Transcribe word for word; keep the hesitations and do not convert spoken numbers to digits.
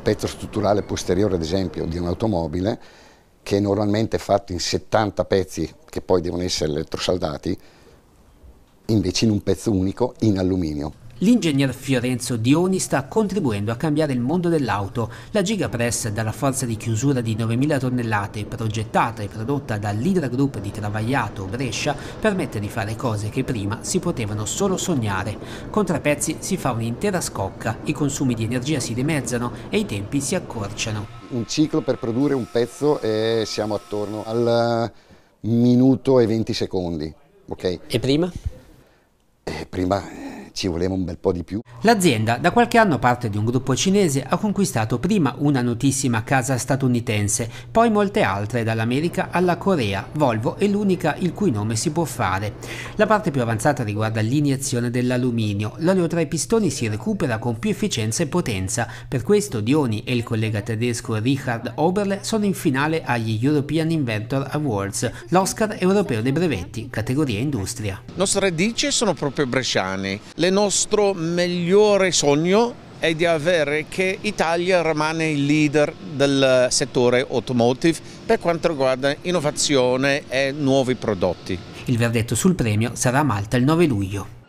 pezzo strutturale posteriore, ad esempio, di un'automobile, che normalmente è fatto in settanta pezzi che poi devono essere elettrosaldati, invece in un pezzo unico in alluminio. L'ingegner Fiorenzo Dioni sta contribuendo a cambiare il mondo dell'auto. La Giga Press, dalla forza di chiusura di novemila tonnellate, progettata e prodotta dall'Idra Group di Travagliato, Brescia, permette di fare cose che prima si potevano solo sognare. Con tre pezzi si fa un'intera scocca, i consumi di energia si dimezzano e i tempi si accorciano. Un ciclo per produrre un pezzo e siamo attorno al minuto e venti secondi. Okay? E prima? E prima ci voleva un bel po' di più. L'azienda da qualche anno parte di un gruppo cinese, ha conquistato prima una notissima casa statunitense, poi molte altre dall'America alla Corea. Volvo è l'unica il cui nome si può fare. La parte più avanzata riguarda l'iniezione dell'alluminio. L'olio tra i pistoni si recupera con più efficienza e potenza. Per questo Dioni e il collega tedesco Richard Oberle sono in finale agli European Inventor Awards, l'Oscar europeo dei brevetti, categoria industria. Le nostre radici sono proprio bresciane. Il nostro migliore sogno è di avere che Italia rimane il leader del settore automotive per quanto riguarda innovazione e nuovi prodotti. Il verdetto sul premio sarà a Malta il nove luglio.